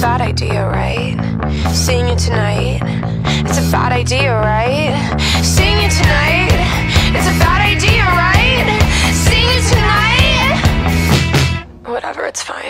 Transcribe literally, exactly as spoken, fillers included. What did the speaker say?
bad idea, right? Seeing you tonight, it's a bad idea, right? Seeing you tonight, it's a bad idea, right? Seeing you tonight, whatever, it's fine.